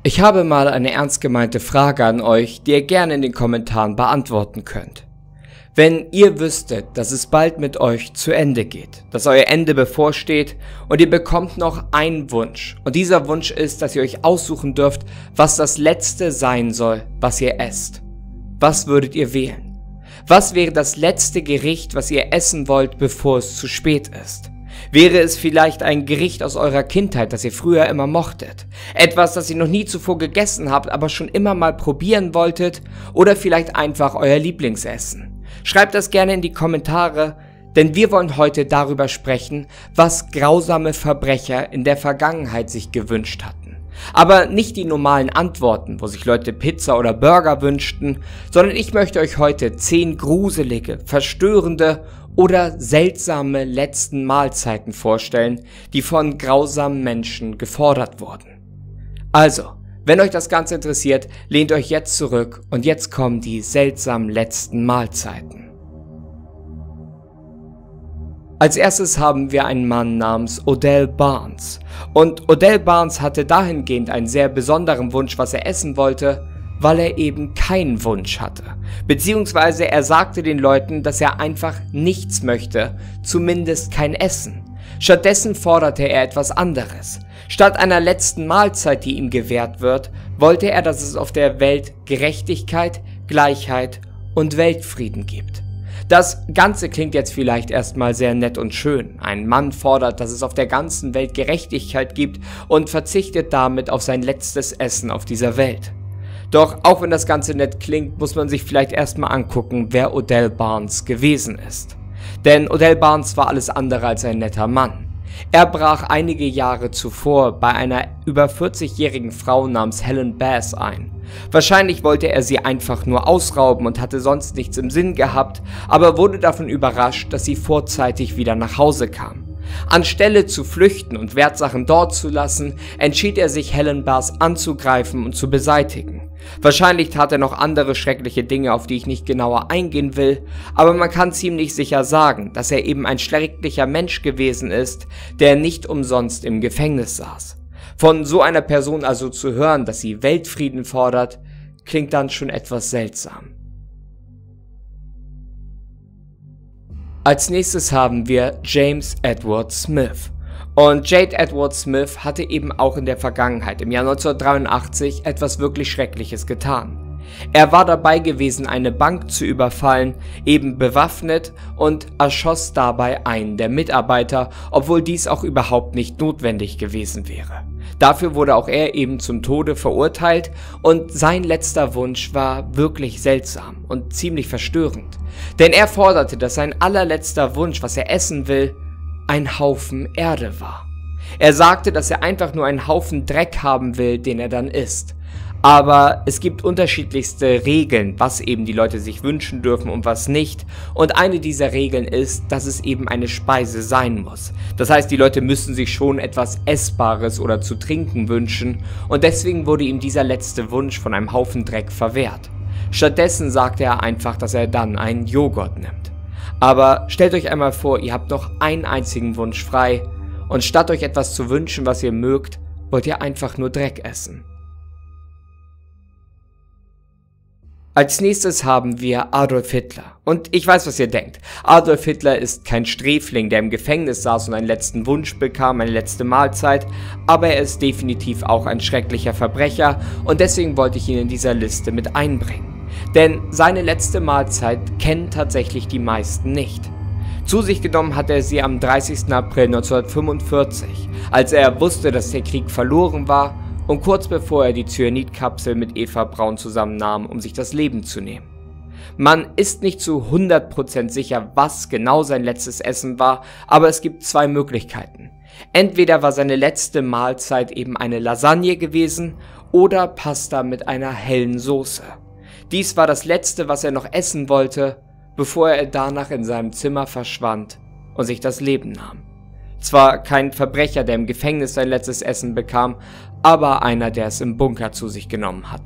Ich habe mal eine ernst gemeinte Frage an euch, die ihr gerne in den Kommentaren beantworten könnt. Wenn ihr wüsstet, dass es bald mit euch zu Ende geht, dass euer Ende bevorsteht und ihr bekommt noch einen Wunsch und dieser Wunsch ist, dass ihr euch aussuchen dürft, was das Letzte sein soll, was ihr esst. Was würdet ihr wählen? Was wäre das letzte Gericht, was ihr essen wollt, bevor es zu spät ist? Wäre es vielleicht ein Gericht aus eurer Kindheit, das ihr früher immer mochtet? Etwas, das ihr noch nie zuvor gegessen habt, aber schon immer mal probieren wolltet? Oder vielleicht einfach euer Lieblingsessen? Schreibt das gerne in die Kommentare, denn wir wollen heute darüber sprechen, was grausame Verbrecher in der Vergangenheit sich gewünscht hatten. Aber nicht die normalen Antworten, wo sich Leute Pizza oder Burger wünschten, sondern ich möchte euch heute 10 gruselige, verstörende oder seltsame letzten Mahlzeiten vorstellen, die von grausamen Menschen gefordert wurden. Also, wenn euch das Ganze interessiert, lehnt euch jetzt zurück und jetzt kommen die seltsamen letzten Mahlzeiten. Als erstes haben wir einen Mann namens Odell Barnes. Und Odell Barnes hatte dahingehend einen sehr besonderen Wunsch, was er essen wollte, weil er eben keinen Wunsch hatte. Beziehungsweise er sagte den Leuten, dass er einfach nichts möchte, zumindest kein Essen. Stattdessen forderte er etwas anderes. Statt einer letzten Mahlzeit, die ihm gewährt wird, wollte er, dass es auf der Welt Gerechtigkeit, Gleichheit und Weltfrieden gibt. Das Ganze klingt jetzt vielleicht erstmal sehr nett und schön. Ein Mann fordert, dass es auf der ganzen Welt Gerechtigkeit gibt und verzichtet damit auf sein letztes Essen auf dieser Welt. Doch auch wenn das Ganze nett klingt, muss man sich vielleicht erstmal angucken, wer Odell Barnes gewesen ist. Denn Odell Barnes war alles andere als ein netter Mann. Er brach einige Jahre zuvor bei einer über 40-jährigen Frau namens Helen Bass ein. Wahrscheinlich wollte er sie einfach nur ausrauben und hatte sonst nichts im Sinn gehabt, aber wurde davon überrascht, dass sie vorzeitig wieder nach Hause kam. Anstelle zu flüchten und Wertsachen dort zu lassen, entschied er sich, Helen Bass anzugreifen und zu beseitigen. Wahrscheinlich tat er noch andere schreckliche Dinge, auf die ich nicht genauer eingehen will, aber man kann ziemlich sicher sagen, dass er eben ein schrecklicher Mensch gewesen ist, der nicht umsonst im Gefängnis saß. Von so einer Person also zu hören, dass sie Weltfrieden fordert, klingt dann schon etwas seltsam. Als nächstes haben wir James Edward Smith. Und Jade Edward Smith hatte eben auch in der Vergangenheit, im Jahr 1983, etwas wirklich Schreckliches getan. Er war dabei gewesen, eine Bank zu überfallen, eben bewaffnet, und erschoss dabei einen der Mitarbeiter, obwohl dies auch überhaupt nicht notwendig gewesen wäre. Dafür wurde auch er eben zum Tode verurteilt und sein letzter Wunsch war wirklich seltsam und ziemlich verstörend. Denn er forderte, dass sein allerletzter Wunsch, was er essen will, ein Haufen Erde war. Er sagte, dass er einfach nur einen Haufen Dreck haben will, den er dann isst. Aber es gibt unterschiedlichste Regeln, was eben die Leute sich wünschen dürfen und was nicht. Und eine dieser Regeln ist, dass es eben eine Speise sein muss. Das heißt, die Leute müssen sich schon etwas Essbares oder zu trinken wünschen. Und deswegen wurde ihm dieser letzte Wunsch von einem Haufen Dreck verwehrt. Stattdessen sagte er einfach, dass er dann einen Joghurt nimmt. Aber stellt euch einmal vor, ihr habt noch einen einzigen Wunsch frei und statt euch etwas zu wünschen, was ihr mögt, wollt ihr einfach nur Dreck essen. Als nächstes haben wir Adolf Hitler. Und ich weiß, was ihr denkt. Adolf Hitler ist kein Sträfling, der im Gefängnis saß und einen letzten Wunsch bekam, eine letzte Mahlzeit, aber er ist definitiv auch ein schrecklicher Verbrecher und deswegen wollte ich ihn in dieser Liste mit einbringen. Denn seine letzte Mahlzeit kennen tatsächlich die meisten nicht. Zu sich genommen hat er sie am 30. April 1945, als er wusste, dass der Krieg verloren war und kurz bevor er die Cyanidkapsel mit Eva Braun zusammennahm, um sich das Leben zu nehmen. Man ist nicht zu 100% sicher, was genau sein letztes Essen war, aber es gibt 2 Möglichkeiten. Entweder war seine letzte Mahlzeit eben eine Lasagne gewesen oder Pasta mit einer hellen Soße. Dies war das Letzte, was er noch essen wollte, bevor er danach in seinem Zimmer verschwand und sich das Leben nahm. Zwar kein Verbrecher, der im Gefängnis sein letztes Essen bekam, aber einer, der es im Bunker zu sich genommen hatte.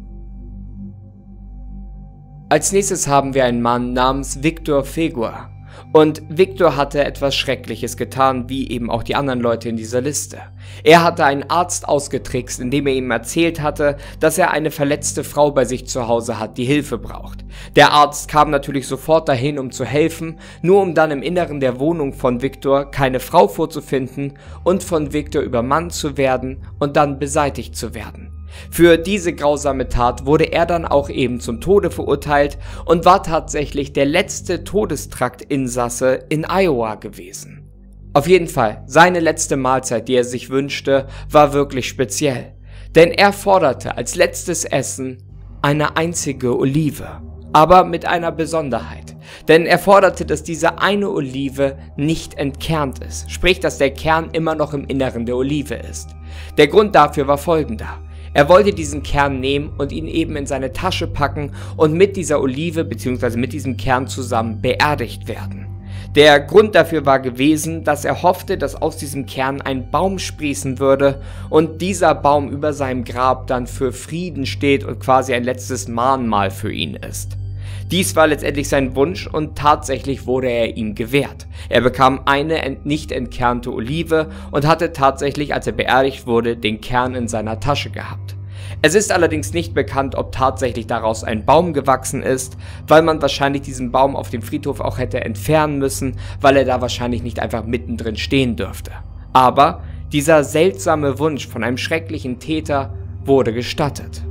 Als nächstes haben wir einen Mann namens Victor Feguer. Und Victor hatte etwas Schreckliches getan, wie eben auch die anderen Leute in dieser Liste. Er hatte einen Arzt ausgetrickst, indem er ihm erzählt hatte, dass er eine verletzte Frau bei sich zu Hause hat, die Hilfe braucht. Der Arzt kam natürlich sofort dahin, um zu helfen, nur um dann im Inneren der Wohnung von Victor keine Frau vorzufinden und von Victor übermannt zu werden und dann beseitigt zu werden. Für diese grausame Tat wurde er dann auch eben zum Tode verurteilt und war tatsächlich der letzte Todestraktinsasse in Iowa gewesen. Auf jeden Fall, seine letzte Mahlzeit, die er sich wünschte, war wirklich speziell. Denn er forderte als letztes Essen eine einzige Olive, aber mit einer Besonderheit. Denn er forderte, dass diese eine Olive nicht entkernt ist, sprich, dass der Kern immer noch im Inneren der Olive ist. Der Grund dafür war folgender. Er wollte diesen Kern nehmen und ihn eben in seine Tasche packen und mit dieser Olive bzw. mit diesem Kern zusammen beerdigt werden. Der Grund dafür war gewesen, dass er hoffte, dass aus diesem Kern ein Baum sprießen würde und dieser Baum über seinem Grab dann für Frieden steht und quasi ein letztes Mahnmal für ihn ist. Dies war letztendlich sein Wunsch und tatsächlich wurde er ihm gewährt. Er bekam eine nicht entkernte Olive und hatte tatsächlich, als er beerdigt wurde, den Kern in seiner Tasche gehabt. Es ist allerdings nicht bekannt, ob tatsächlich daraus ein Baum gewachsen ist, weil man wahrscheinlich diesen Baum auf dem Friedhof auch hätte entfernen müssen, weil er da wahrscheinlich nicht einfach mittendrin stehen dürfte. Aber dieser seltsame Wunsch von einem schrecklichen Täter wurde gestattet.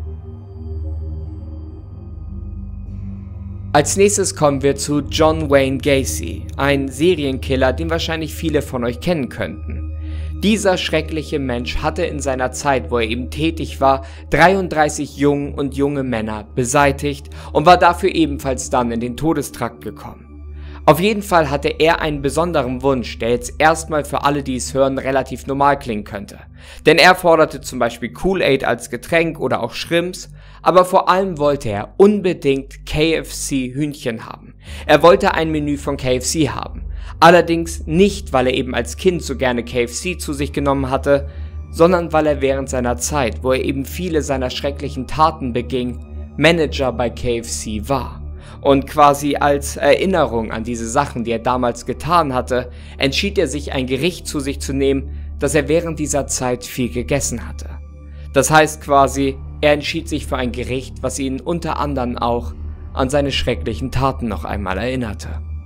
Als nächstes kommen wir zu John Wayne Gacy, ein Serienkiller, den wahrscheinlich viele von euch kennen könnten. Dieser schreckliche Mensch hatte in seiner Zeit, wo er eben tätig war, 33 Jungen und junge Männer beseitigt und war dafür ebenfalls dann in den Todestrakt gekommen. Auf jeden Fall hatte er einen besonderen Wunsch, der jetzt erstmal für alle, die es hören, relativ normal klingen könnte. Denn er forderte zum Beispiel Kool-Aid als Getränk oder auch Shrimps, aber vor allem wollte er unbedingt KFC-Hühnchen haben. Er wollte ein Menü von KFC haben. Allerdings nicht, weil er eben als Kind so gerne KFC zu sich genommen hatte, sondern weil er während seiner Zeit, wo er eben viele seiner schrecklichen Taten beging, Manager bei KFC war. Und quasi als Erinnerung an diese Sachen, die er damals getan hatte, entschied er sich, ein Gericht zu sich zu nehmen, das er während dieser Zeit viel gegessen hatte. Das heißt quasi, er entschied sich für ein Gericht, was ihn unter anderem auch an seine schrecklichen Taten noch einmal erinnerte.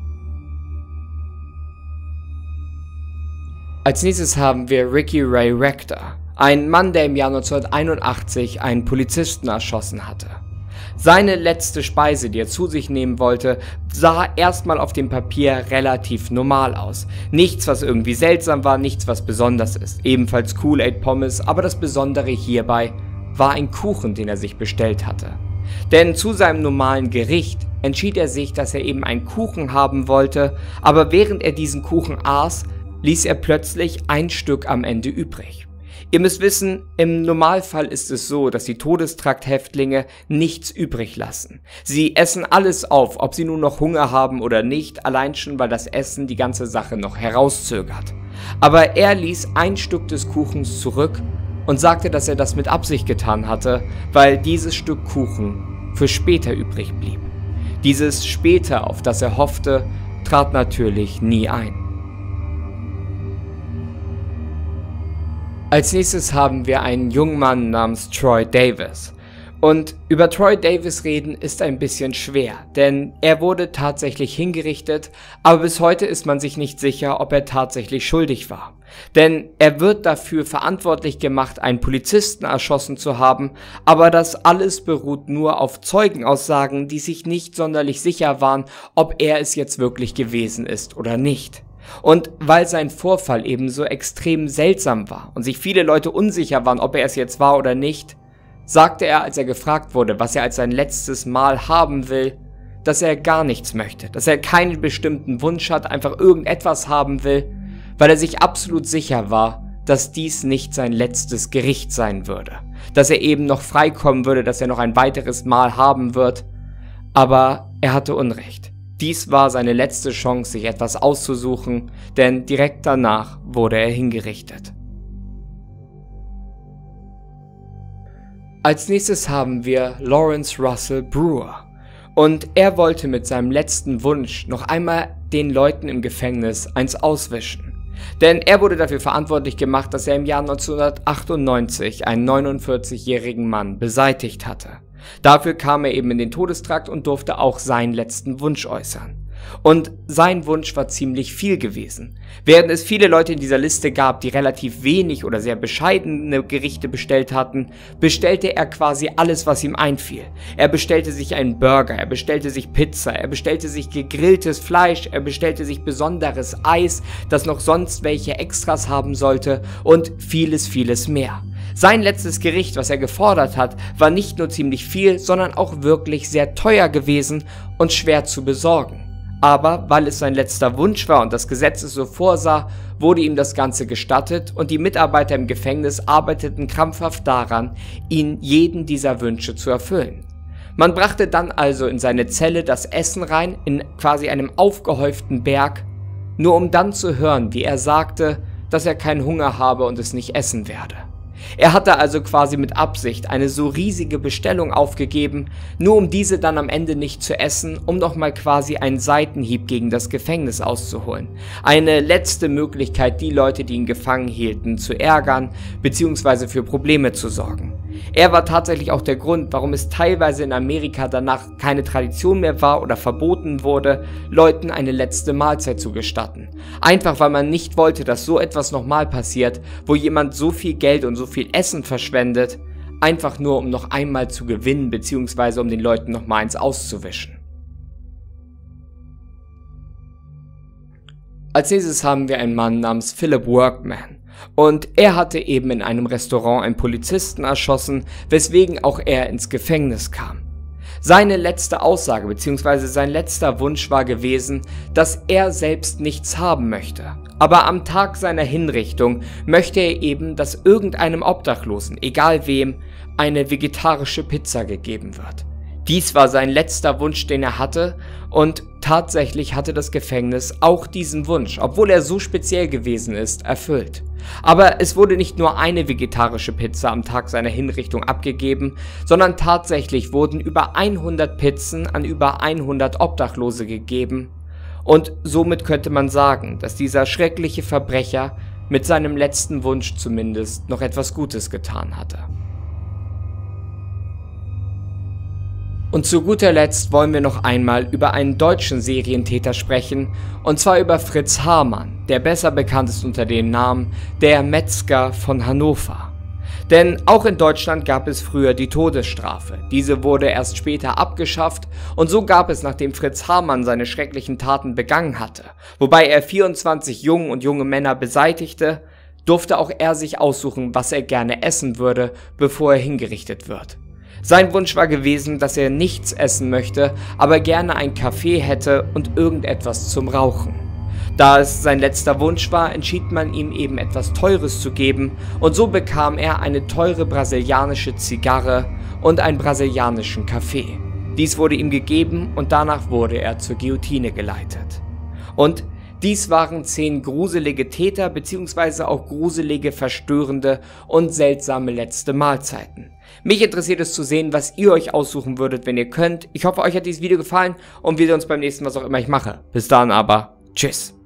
Als nächstes haben wir Ricky Ray Rector, ein Mann, der im Jahr 1981 einen Polizisten erschossen hatte. Seine letzte Speise, die er zu sich nehmen wollte, sah erstmal auf dem Papier relativ normal aus. Nichts, was irgendwie seltsam war, nichts, was besonders ist. Ebenfalls Kool-Aid Pommes, aber das Besondere hierbei war ein Kuchen, den er sich bestellt hatte. Denn zu seinem normalen Gericht entschied er sich, dass er eben einen Kuchen haben wollte, aber während er diesen Kuchen aß, ließ er plötzlich ein Stück am Ende übrig. Ihr müsst wissen, im Normalfall ist es so, dass die Todestrakthäftlinge nichts übrig lassen. Sie essen alles auf, ob sie nun noch Hunger haben oder nicht, allein schon, weil das Essen die ganze Sache noch herauszögert. Aber er ließ ein Stück des Kuchens zurück und sagte, dass er das mit Absicht getan hatte, weil dieses Stück Kuchen für später übrig blieb. Dieses später, auf das er hoffte, trat natürlich nie ein. Als nächstes haben wir einen jungen Mann namens Troy Davis. Und über Troy Davis reden ist ein bisschen schwer, denn er wurde tatsächlich hingerichtet, aber bis heute ist man sich nicht sicher, ob er tatsächlich schuldig war. Denn er wird dafür verantwortlich gemacht, einen Polizisten erschossen zu haben, aber das alles beruht nur auf Zeugenaussagen, die sich nicht sonderlich sicher waren, ob er es jetzt wirklich gewesen ist oder nicht. Und weil sein Vorfall eben so extrem seltsam war und sich viele Leute unsicher waren, ob er es jetzt war oder nicht, sagte er, als er gefragt wurde, was er als sein letztes Mal haben will, dass er gar nichts möchte, dass er keinen bestimmten Wunsch hat, einfach irgendetwas haben will, weil er sich absolut sicher war, dass dies nicht sein letztes Gericht sein würde, dass er eben noch freikommen würde, dass er noch ein weiteres Mal haben wird, aber er hatte Unrecht. Dies war seine letzte Chance, sich etwas auszusuchen, denn direkt danach wurde er hingerichtet. Als nächstes haben wir Lawrence Russell Brewer. Und er wollte mit seinem letzten Wunsch noch einmal den Leuten im Gefängnis eins auswischen. Denn er wurde dafür verantwortlich gemacht, dass er im Jahr 1998 einen 49-jährigen Mann beseitigt hatte. Dafür kam er eben in den Todestrakt und durfte auch seinen letzten Wunsch äußern. Und sein Wunsch war ziemlich viel gewesen. Während es viele Leute in dieser Liste gab, die relativ wenig oder sehr bescheidene Gerichte bestellt hatten, bestellte er quasi alles, was ihm einfiel. Er bestellte sich einen Burger, er bestellte sich Pizza, er bestellte sich gegrilltes Fleisch, er bestellte sich besonderes Eis, das noch sonst welche Extras haben sollte und vieles, vieles mehr. Sein letztes Gericht, was er gefordert hat, war nicht nur ziemlich viel, sondern auch wirklich sehr teuer gewesen und schwer zu besorgen. Aber weil es sein letzter Wunsch war und das Gesetz es so vorsah, wurde ihm das Ganze gestattet und die Mitarbeiter im Gefängnis arbeiteten krampfhaft daran, ihn jeden dieser Wünsche zu erfüllen. Man brachte dann also in seine Zelle das Essen rein, in quasi einem aufgehäuften Berg, nur um dann zu hören, wie er sagte, dass er keinen Hunger habe und es nicht essen werde. Er hatte also quasi mit Absicht eine so riesige Bestellung aufgegeben, nur um diese dann am Ende nicht zu essen, um nochmal quasi einen Seitenhieb gegen das Gefängnis auszuholen. Eine letzte Möglichkeit, die Leute, die ihn gefangen hielten, zu ärgern bzw. für Probleme zu sorgen. Er war tatsächlich auch der Grund, warum es teilweise in Amerika danach keine Tradition mehr war oder verboten wurde, Leuten eine letzte Mahlzeit zu gestatten. Einfach weil man nicht wollte, dass so etwas nochmal passiert, wo jemand so viel Geld und so viel Essen verschwendet, einfach nur um noch einmal zu gewinnen bzw. um den Leuten nochmal eins auszuwischen. Als nächstes haben wir einen Mann namens Philip Workman. Und er hatte eben in einem Restaurant einen Polizisten erschossen, weswegen auch er ins Gefängnis kam. Seine letzte Aussage bzw. sein letzter Wunsch war gewesen, dass er selbst nichts haben möchte. Aber am Tag seiner Hinrichtung möchte er eben, dass irgendeinem Obdachlosen, egal wem, eine vegetarische Pizza gegeben wird. Dies war sein letzter Wunsch, den er hatte, und tatsächlich hatte das Gefängnis auch diesen Wunsch, obwohl er so speziell gewesen ist, erfüllt. Aber es wurde nicht nur eine vegetarische Pizza am Tag seiner Hinrichtung abgegeben, sondern tatsächlich wurden über 100 Pizzen an über 100 Obdachlose gegeben. Und somit könnte man sagen, dass dieser schreckliche Verbrecher mit seinem letzten Wunsch zumindest noch etwas Gutes getan hatte. Und zu guter Letzt wollen wir noch einmal über einen deutschen Serientäter sprechen, und zwar über Fritz Haarmann, der besser bekannt ist unter dem Namen der Metzger von Hannover. Denn auch in Deutschland gab es früher die Todesstrafe. Diese wurde erst später abgeschafft und so gab es, nachdem Fritz Haarmann seine schrecklichen Taten begangen hatte, wobei er 24 Jungen und junge Männer beseitigte, durfte auch er sich aussuchen, was er gerne essen würde, bevor er hingerichtet wird. Sein Wunsch war gewesen, dass er nichts essen möchte, aber gerne einen Kaffee hätte und irgendetwas zum Rauchen. Da es sein letzter Wunsch war, entschied man ihm eben etwas Teures zu geben und so bekam er eine teure brasilianische Zigarre und einen brasilianischen Kaffee. Dies wurde ihm gegeben und danach wurde er zur Guillotine geleitet. Und dies waren 10 gruselige Täter bzw. auch gruselige, verstörende und seltsame letzte Mahlzeiten. Mich interessiert es zu sehen, was ihr euch aussuchen würdet, wenn ihr könnt. Ich hoffe, euch hat dieses Video gefallen und wir sehen uns beim nächsten, was auch immer ich mache. Bis dann aber, tschüss.